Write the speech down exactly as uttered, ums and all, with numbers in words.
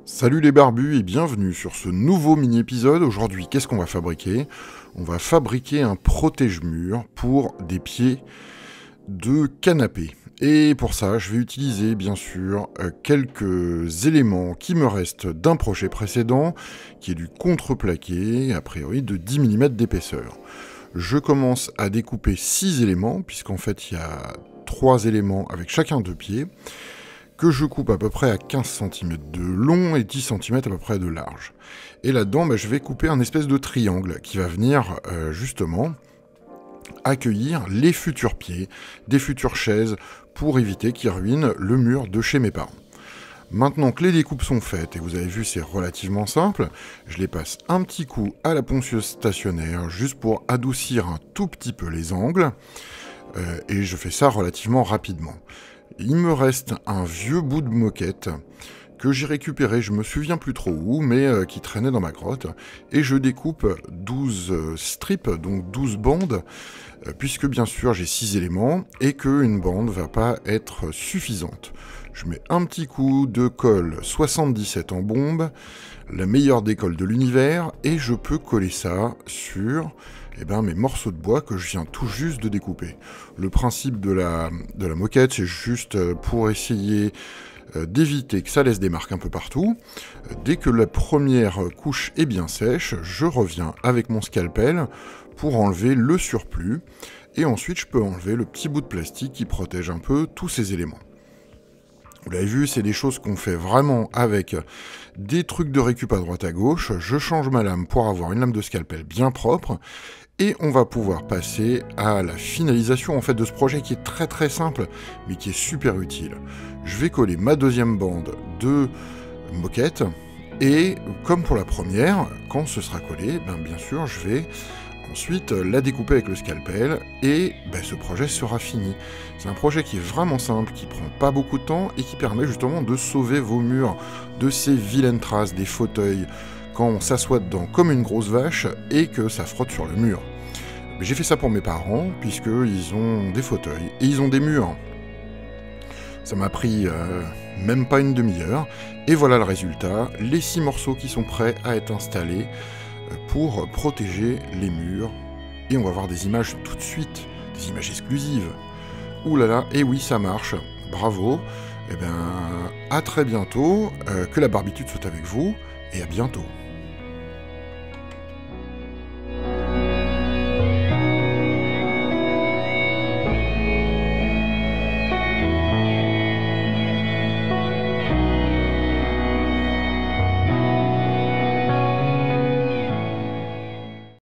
Salut les barbus et bienvenue sur ce nouveau mini-épisode. Aujourd'hui, qu'est-ce qu'on va fabriquer? On va fabriquer un protège-mur pour des pieds de canapé. Et pour ça, je vais utiliser bien sûr quelques éléments qui me restent d'un projet précédent, qui est du contreplaqué, a priori de dix millimètres d'épaisseur. Je commence à découper six éléments, puisqu'en fait il y a trois éléments avec chacun deux pieds, que je coupe à peu près à quinze centimètres de long et dix centimètres à peu près de large. Et là-dedans, bah, je vais couper un espèce de triangle qui va venir euh, justement accueillir les futurs pieds des futures chaises pour éviter qu'ils ruinent le mur de chez mes parents. Maintenant que les découpes sont faites, et vous avez vu c'est relativement simple, je les passe un petit coup à la poncieuse stationnaire juste pour adoucir un tout petit peu les angles, euh, et je fais ça relativement rapidement. Il me reste un vieux bout de moquette que j'ai récupéré, je me souviens plus trop où, mais euh, qui traînait dans ma grotte, et je découpe douze euh, strips, donc douze bandes, euh, puisque bien sûr j'ai six éléments, et qu'une bande va pas être suffisante. Je mets un petit coup de colle soixante-dix-sept en bombe, la meilleure des colles de l'univers, et je peux coller ça sur eh ben, mes morceaux de bois que je viens tout juste de découper. Le principe de la, de la moquette, c'est juste pour essayer euh, d'éviter que ça laisse des marques un peu partout. Dès que la première couche est bien sèche, je reviens avec mon scalpel pour enlever le surplus, et ensuite je peux enlever le petit bout de plastique qui protège un peu tous ces éléments. Vous l'avez vu, c'est des choses qu'on fait vraiment avec des trucs de récup à droite à gauche. Je change ma lame pour avoir une lame de scalpel bien propre. Et on va pouvoir passer à la finalisation en fait de ce projet qui est très très simple, mais qui est super utile. Je vais coller ma deuxième bande de moquette. Et comme pour la première, quand ce sera collé, ben bien sûr, je vais ensuite la découper avec le scalpel et ben, ce projet sera fini. C'est un projet qui est vraiment simple, qui prend pas beaucoup de temps et qui permet justement de sauver vos murs de ces vilaines traces des fauteuils quand on s'assoit dedans comme une grosse vache et que ça frotte sur le mur. J'ai fait ça pour mes parents puisqu'ils ont des fauteuils et ils ont des murs. Ça m'a pris euh, même pas une demi-heure et voilà le résultat, les six morceaux qui sont prêts à être installés pour protéger les murs. Et on va voir des images tout de suite, des images exclusives. Ouh là là, et oui, ça marche. Bravo. Et bien, à très bientôt. Euh, que la barbitude soit avec vous. Et à bientôt.